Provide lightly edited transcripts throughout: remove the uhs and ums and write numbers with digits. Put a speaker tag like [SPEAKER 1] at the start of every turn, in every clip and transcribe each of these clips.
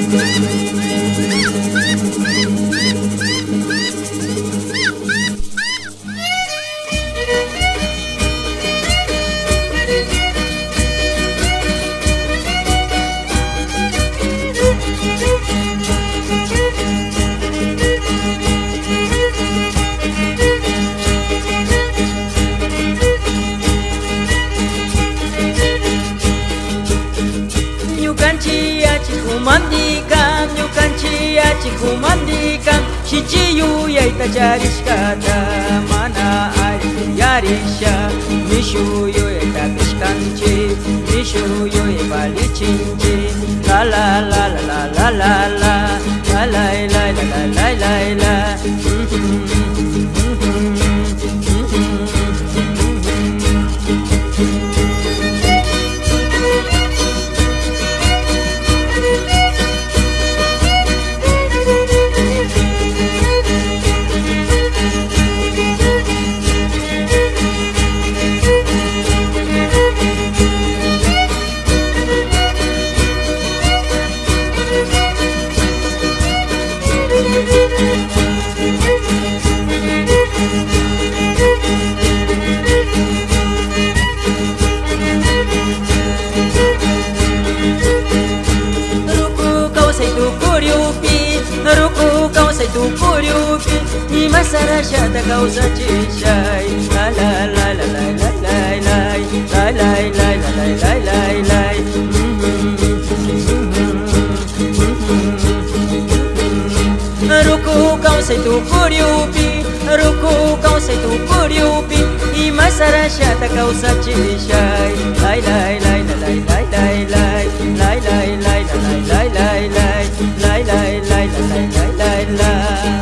[SPEAKER 1] Kumandikan Shichiyu yaita jarishkata Mana ariyarisha Mishuyo yaita bishkanchi Mishuyo yabalichinchi La la la la la la la La la la la la la la la Sarashada causa chishai la la la la la la la la la la la la la la la Ruku kau sai tu kuriupi Ruku kau sai tu kuriupi Ima sarashada causa chishai la la la la la la la la la la la la la la la la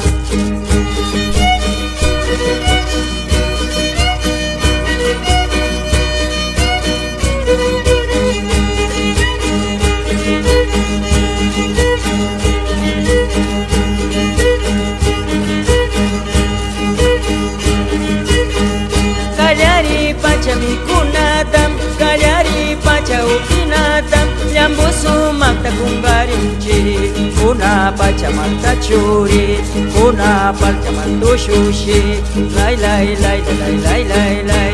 [SPEAKER 1] Una pachamanta churi, una pachamanta sushi, lai lai lai lai lai lai lai.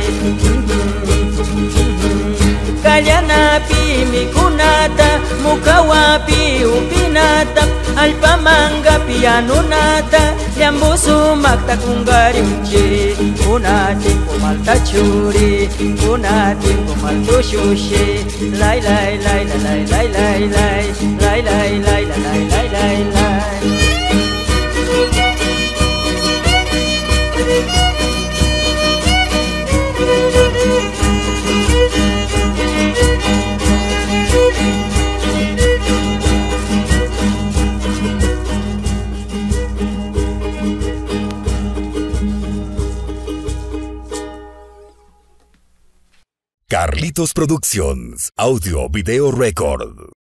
[SPEAKER 1] Kalyana pi mikunata, mukawapi upinata, alpamanga pianunata, yambusu makta kungarimchi, una tipo malta churi, una tipo malta sushi, lai lai lai lai lai lai lai lai lai lai lai lai lai lai.
[SPEAKER 2] Carlitos Productions, Audio Video Record.